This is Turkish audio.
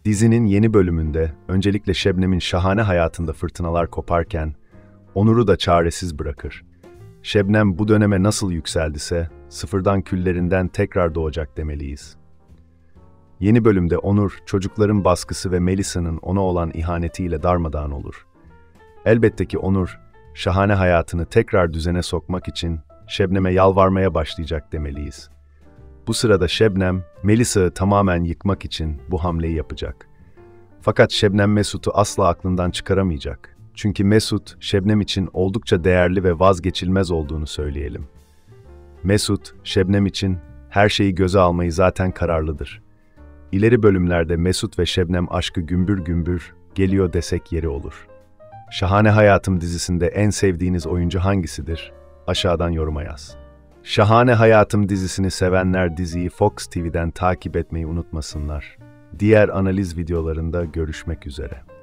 Dizinin yeni bölümünde öncelikle Şebnem'in şahane hayatında fırtınalar koparken Onur'u da çaresiz bırakır. Şebnem bu döneme nasıl yükseldiyse sıfırdan küllerinden tekrar doğacak demeliyiz. Yeni bölümde Onur, çocukların baskısı ve Melisa'nın ona olan ihanetiyle darmadağın olur. Elbette ki Onur, şahane hayatını tekrar düzene sokmak için Şebnem'e yalvarmaya başlayacak demeliyiz. Bu sırada Şebnem, Melisa'yı tamamen yıkmak için bu hamleyi yapacak. Fakat Şebnem Mesut'u asla aklından çıkaramayacak. Çünkü Mesut, Şebnem için oldukça değerli ve vazgeçilmez olduğunu söyleyelim. Mesut, Şebnem için her şeyi göze almayı zaten kararlıdır. İleri bölümlerde Mesut ve Şebnem aşkı gümbür gümbür geliyor desek yeri olur. Şahane Hayatım dizisinde en sevdiğiniz oyuncu hangisidir? Aşağıdan yoruma yaz. Şahane Hayatım dizisini sevenler diziyi Fox TV'den takip etmeyi unutmasınlar. Diğer analiz videolarında görüşmek üzere.